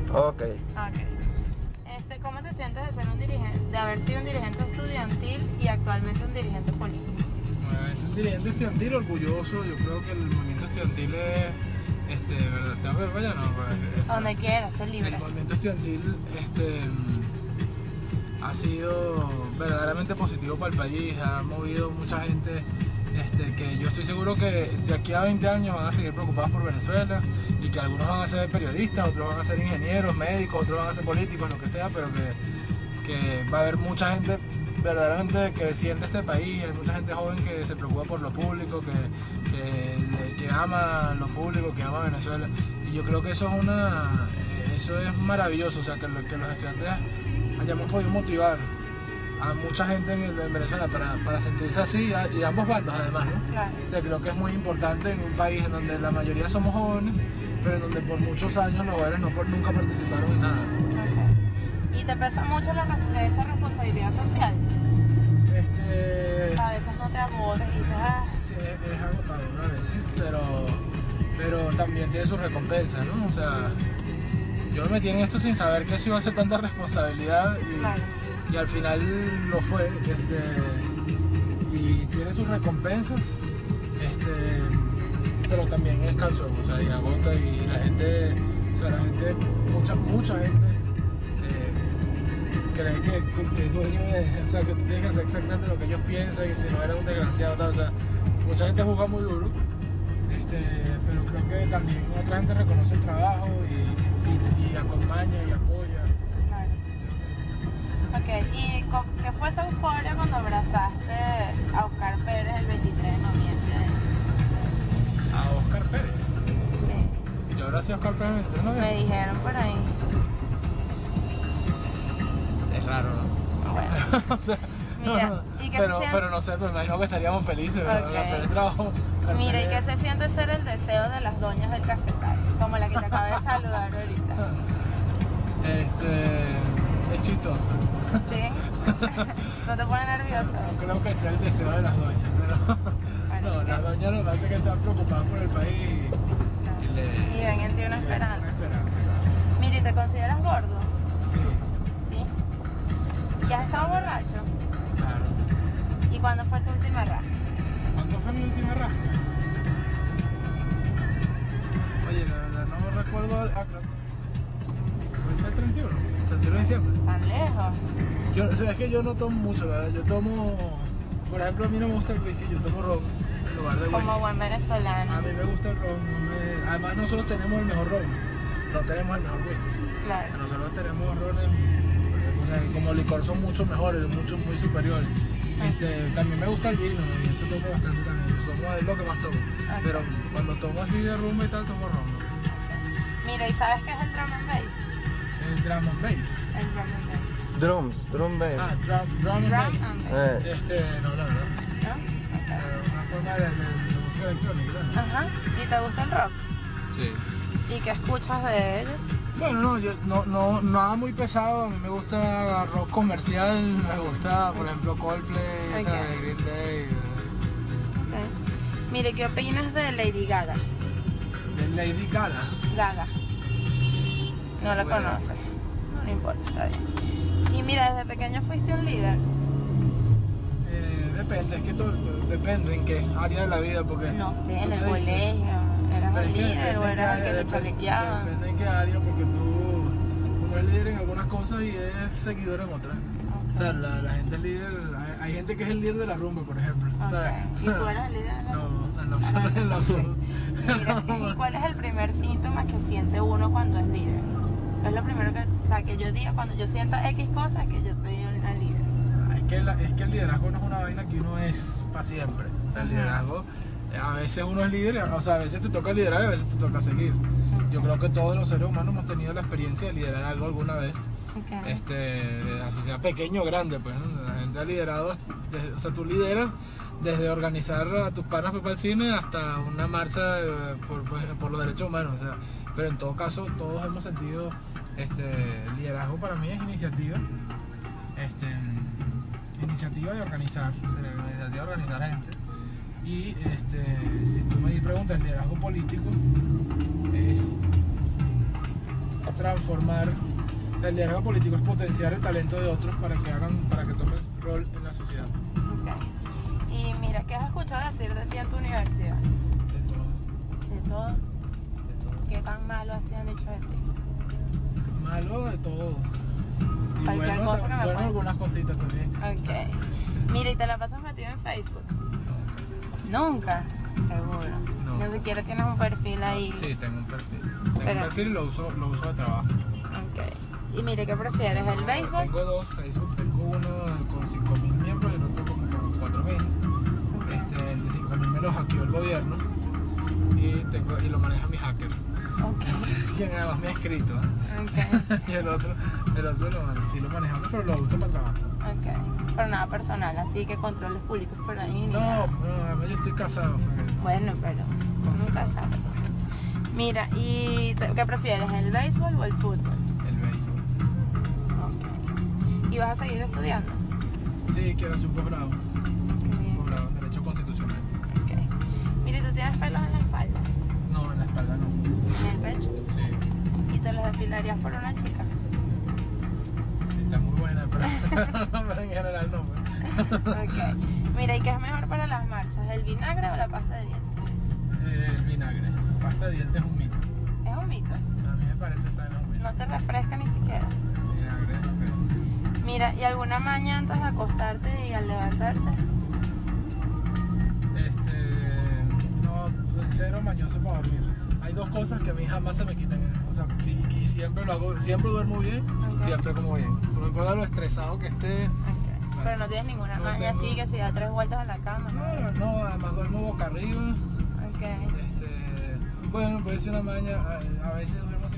Ok. Ok. ¿Cómo te sientes de ser un dirigente, de haber sido un dirigente estudiantil y actualmente un dirigente político? Bueno, es un dirigente estudiantil orgulloso. Yo creo que el movimiento estudiantil es, ¿verdad? ¿Tengo que ir para allá? No, pues, Donde quieras, ser libre. el movimiento estudiantil, ha sido verdaderamente positivo para el país, ha movido mucha gente, que yo estoy seguro que de aquí a 20 años van a seguir preocupados por Venezuela y que algunos van a ser periodistas, otros van a ser ingenieros, médicos, otros van a ser políticos, lo que sea, pero que va a haber mucha gente verdaderamente que siente este país, hay mucha gente joven que se preocupa por lo público, que ama lo público, que ama Venezuela, y yo creo que eso es maravilloso, o sea, que los estudiantes hayamos podido motivar a mucha gente en Venezuela para sentirse así, y ambos bandos además, ¿no? Claro. Creo que es muy importante en un país en donde la mayoría somos jóvenes, pero en donde por muchos años los jóvenes nunca participaron en nada. Okay. ¿Y te pesa mucho esa responsabilidad social? A veces no te agotas y dices, Sí, es agotador a veces, pero también tiene sus recompensas, ¿no? O sea, yo me metí en esto sin saber que eso iba a ser tanta responsabilidad claro. y al final lo fue, y tiene sus recompensas, pero también es cansón, o sea, y agota, y la gente, mucha gente cree que es dueño de, o sea, que tú tienes que hacer exactamente lo que ellos piensan, y si no eres un desgraciado, tal, o sea, mucha gente juzga muy duro, pero creo que también otra gente reconoce el trabajo y acompaña y apoya. Claro. Ok, ¿y qué fue esa euforia cuando abrazaste a Oscar Pérez el 23 de noviembre? A Oscar Pérez. Sí. Yo abracé a Oscar Pérez el 23 de noviembre. Me dijeron por ahí. Es raro, ¿no? Bueno. O sea, Mira, ¿y qué se siente? pero no sé, me imagino que estaríamos felices, ¿verdad? Ok. Pero el trabajo. Mira, ¿y qué se siente ser el deseo de las doñas del cafetal? Como la que te acabé de saludar ahorita. Es chistoso. ¿Sí? ¿No te pone nervioso? No creo que sea el deseo de las doñas, pero Bueno, no, las doñas lo que pasa es que están preocupadas por el país y ven en ti una esperanza. Una esperanza, claro. Mira, ¿y te consideras gordo? Sí, ¿Sí? ¿Y has estado borracho? claro. ¿Y cuándo fue tu última rasca? ¿Cuándo fue mi última rasca? Oye, la verdad no recuerdo. Creo que puede ser el 31 de diciembre. ¿Tan lejos? Es que yo no tomo mucho, la verdad. Yo tomo, por ejemplo, a mí no me gusta el whisky, yo tomo ron en lugar de whisky. Como buen venezolano. A mí me gusta el ron. Además, nosotros tenemos el mejor ron, no tenemos el mejor whisky. Claro. Nosotros tenemos rones, o sea, como licor son mucho mejores, muy superiores. También me gusta el vino y eso tomo bastante también. Es lo que más tomo. Okay. Pero cuando tomo así de rumba y tal, tomo ron. Mira, ¿y sabes qué es el drum and bass? El drum and bass. El drum and bass. Drum bass. Drum and bass. No, la verdad. ¿No? Okay. Una forma de música electrónica, ¿no? Ajá. ¿Y te gusta el rock? Sí. ¿Y qué escuchas de ellos? Bueno, no, yo no, nada muy pesado. A mí me gusta rock comercial, me gusta, por ejemplo, Coldplay, Okay. esa de Green Day. Okay. Mire, ¿qué opinas de Lady Gaga? De Lady Gaga. Gaga. No la Bueno. conoces. No importa, está bien. Y mira, desde pequeño fuiste un líder. Depende, es que todo depende en qué área de la vida, porque... No sé, en tú el me dices, colegio. ¿Eras pero un es que líder o depende en qué eras el que área, le chalequeaba? Depende en qué área, porque uno es líder en algunas cosas y es seguidor en otras. Okay. O sea, la gente es líder, hay gente que es el líder de la rumba, por ejemplo. ¿Sabes? Okay. ¿Y tú eras el líder? No, en lo absoluto, en lo absoluto. Mira, ¿y cuál es el primer síntoma que siente uno cuando es líder? Es lo primero que yo diga cuando yo sienta X cosas que yo soy una líder. Es que el liderazgo no es una vaina que uno es para siempre. El liderazgo, a veces uno es líder, o sea, a veces te toca liderar y a veces te toca seguir. Yo creo que todos los seres humanos hemos tenido la experiencia de liderar algo alguna vez. Okay. Así sea pequeño o grande, pues, ¿no? La gente ha liderado, o sea, tú lideras desde organizar a tus panas para el cine hasta una marcha por los derechos humanos, o sea, pero en todo caso todos hemos sentido, liderazgo para mí es iniciativa, iniciativa de organizar, o sea, la iniciativa de organizar gente. Y si tú me preguntas, liderazgo político es transformar. El liderazgo político es potenciar el talento de otros para que tomen rol en la sociedad. Ok. Y mira, ¿qué has escuchado decir de ti en tu universidad? De todo, ¿De todo? de todo. ¿Qué tan malo así han dicho de ti? Malo de todo. Y Cualquier cosa que me bueno pueda. algunas cositas también. Ok. Mira, ¿y te la pasas metido en Facebook? Nunca. Seguro. No. Ni siquiera tienes un perfil ahí. Sí, tengo un perfil. Tengo Pero- un perfil y lo uso de trabajo. Ok. Y mire, ¿qué prefieres? ¿El béisbol? Tengo dos Facebook. Tengo uno con 5.000 miembros y el otro como con 4.000. Ok. El de 5.000 me lo hackeó el gobierno y lo maneja mi hacker. Ok. Quien además me ha escrito. Ok. Y el otro sí lo manejamos, pero lo uso para trabajo. Ok. Pero nada personal, así que controles públicos por ahí. ni nada. No, yo estoy casado. Bueno, pero nunca sabes. Mira, ¿y qué prefieres? ¿El béisbol o el fútbol? El béisbol. Ok. ¿Y vas a seguir estudiando? Sí, quiero hacer un posgrado. Qué bien. Posgrado en Derecho Constitucional. Ok. Mira, ¿y tú tienes pelos en la espalda? No, en la espalda no. ¿En el pecho? Sí, ¿Y te los depilarías por una chica? está muy buena, pero en general no. Pues. Ok. Mira, ¿y qué es mejor para las marchas? ¿El vinagre o la pasta de dientes? El vinagre. Pasta de dientes es un mito. Es un mito. A mí me parece sano un mito. No te refresca ni siquiera. El vinagre es lo que... Mira, ¿y alguna maña antes de acostarte y al levantarte? No, soy cero mañoso para dormir. Hay dos cosas que a mí jamás se me quitan. O sea, y siempre lo hago, siempre duermo bien, Ok. siempre como bien. No importa lo estresado que esté. Ok. Pero no tienes ninguna No maña tengo. así que si da 3 vueltas a la cama, ¿no? No, además duermo boca arriba. Ok. Bueno, puede ser una maña, a veces duermo sin